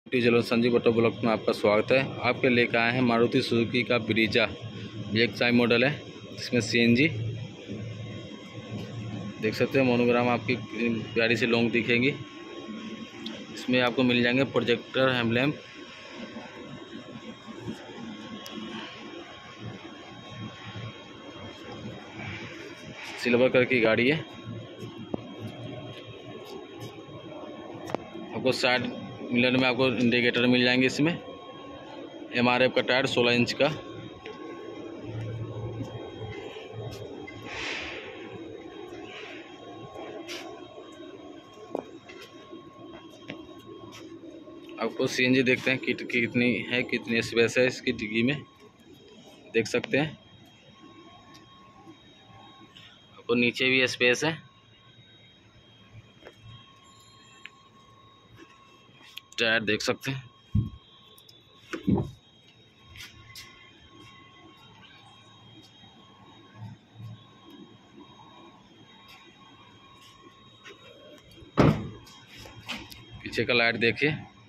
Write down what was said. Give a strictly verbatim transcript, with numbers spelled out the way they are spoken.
Diesel Sanjeev auto block में आपका स्वागत है। आपके लेकर आए हैं मारुति सुजुकी का ब्रीजा, ये एक टाइप मॉडल है। इसमें सीएनजी देख सकते हैं, मोनोग्राम आपकी प्यारी से लॉन्ग दिखेंगी। इसमें आपको मिल जाएंगे प्रोजेक्टर हेडलैम्प, सिल्वर कलर की गाड़ी है। आपको साइड मिरर में आपको इंडिकेटर मिल जाएंगे। इसमें एमआरएफ का टायर सोलह इंच का, आपको सीएनजी देखते हैं किट कितनी है, कितनी स्पेस है इसकी डिग्गी में, देख सकते हैं। आपको नीचे भी स्पेस है। टायर देख सकते हैं। पीछे का लाइट देखिए।